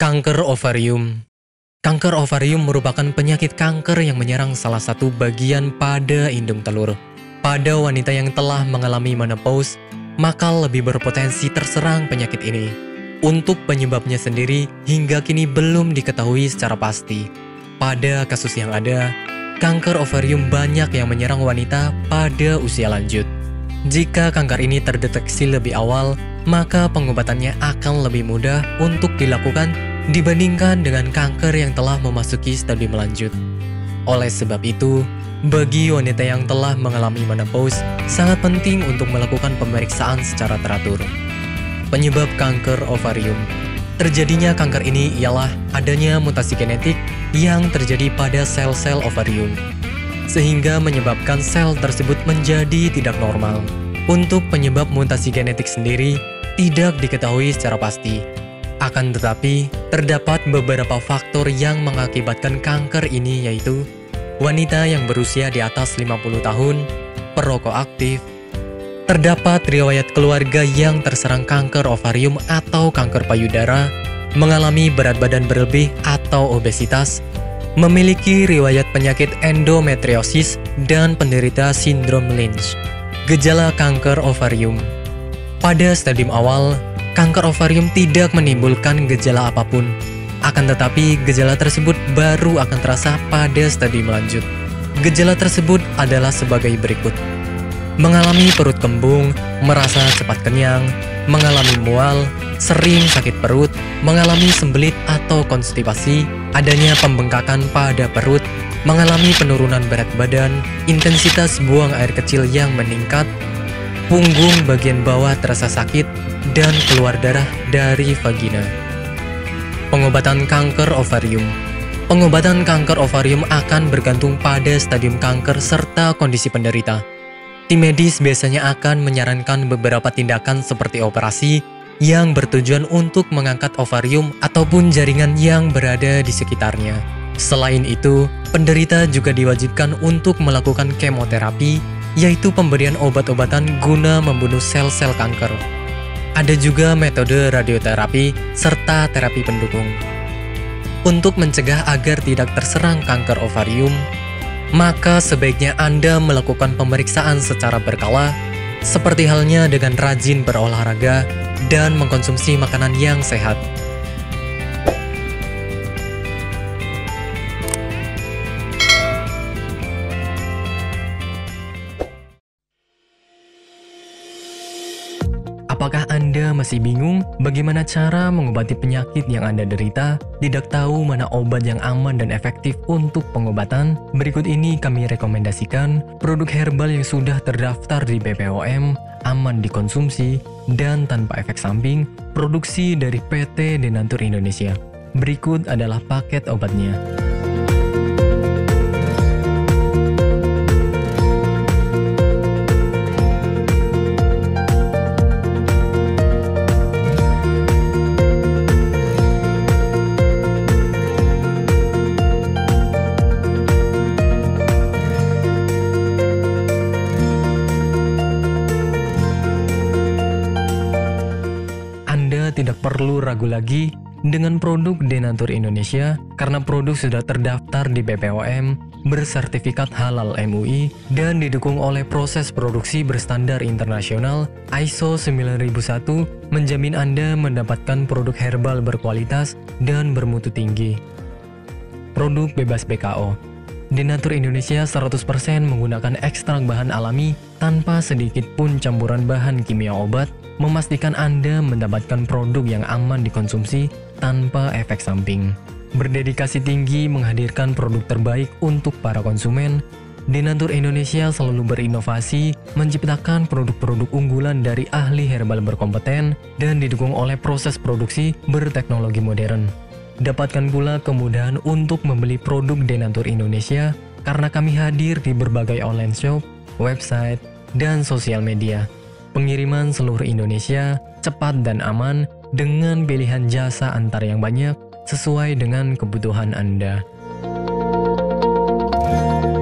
Kanker ovarium. Kanker ovarium merupakan penyakit kanker yang menyerang salah satu bagian pada indung telur. Pada wanita yang telah mengalami menopause, maka lebih berpotensi terserang penyakit ini. Untuk penyebabnya sendiri, hingga kini belum diketahui secara pasti. Pada kasus yang ada, kanker ovarium banyak yang menyerang wanita pada usia lanjut. Jika kanker ini terdeteksi lebih awal, maka pengobatannya akan lebih mudah untuk dilakukan dibandingkan dengan kanker yang telah memasuki stadium lanjut. Oleh sebab itu, bagi wanita yang telah mengalami menopause, sangat penting untuk melakukan pemeriksaan secara teratur. Penyebab kanker ovarium. Terjadinya kanker ini ialah adanya mutasi genetik yang terjadi pada sel-sel ovarium, sehingga menyebabkan sel tersebut menjadi tidak normal. Untuk penyebab mutasi genetik sendiri, tidak diketahui secara pasti. Akan tetapi, terdapat beberapa faktor yang mengakibatkan kanker ini, yaitu wanita yang berusia di atas 50 tahun, perokok aktif, terdapat riwayat keluarga yang terserang kanker ovarium atau kanker payudara, mengalami berat badan berlebih atau obesitas, memiliki riwayat penyakit endometriosis, dan penderita sindrom Lynch. Gejala kanker ovarium. Pada stadium awal, kanker ovarium tidak menimbulkan gejala apapun. Akan tetapi, gejala tersebut baru akan terasa pada stadium lanjut. Gejala tersebut adalah sebagai berikut. Mengalami perut kembung, merasa cepat kenyang, mengalami mual, sering sakit perut, mengalami sembelit atau konstipasi, adanya pembengkakan pada perut, mengalami penurunan berat badan, intensitas buang air kecil yang meningkat, punggung bagian bawah terasa sakit, dan keluar darah dari vagina. Pengobatan kanker ovarium. Pengobatan kanker ovarium akan bergantung pada stadium kanker serta kondisi penderita. Tim medis biasanya akan menyarankan beberapa tindakan seperti operasi yang bertujuan untuk mengangkat ovarium ataupun jaringan yang berada di sekitarnya. Selain itu, penderita juga diwajibkan untuk melakukan kemoterapi, yaitu pemberian obat-obatan guna membunuh sel-sel kanker. Ada juga metode radioterapi serta terapi pendukung. Untuk mencegah agar tidak terserang kanker ovarium, maka sebaiknya Anda melakukan pemeriksaan secara berkala, seperti halnya dengan rajin berolahraga dan mengkonsumsi makanan yang sehat. Apakah Anda masih bingung bagaimana cara mengobati penyakit yang Anda derita? Tidak tahu mana obat yang aman dan efektif untuk pengobatan? Berikut ini kami rekomendasikan produk herbal yang sudah terdaftar di BPOM, aman dikonsumsi, dan tanpa efek samping, produksi dari PT Denatur Indonesia. Berikut adalah paket obatnya. Tidak perlu ragu lagi dengan produk Denatur Indonesia karena produk sudah terdaftar di BPOM, bersertifikat halal MUI, dan didukung oleh proses produksi berstandar internasional ISO 9001, menjamin Anda mendapatkan produk herbal berkualitas dan bermutu tinggi. Produk bebas BKO. Denatur Indonesia 100% menggunakan ekstrak bahan alami tanpa sedikit pun campuran bahan kimia obat, memastikan Anda mendapatkan produk yang aman dikonsumsi tanpa efek samping. Berdedikasi tinggi menghadirkan produk terbaik untuk para konsumen, Denatur Indonesia selalu berinovasi, menciptakan produk-produk unggulan dari ahli herbal berkompeten dan didukung oleh proses produksi berteknologi modern. Dapatkan pula kemudahan untuk membeli produk Denatur Indonesia karena kami hadir di berbagai online shop, website, dan sosial media. Pengiriman seluruh Indonesia cepat dan aman dengan pilihan jasa antar yang banyak sesuai dengan kebutuhan Anda.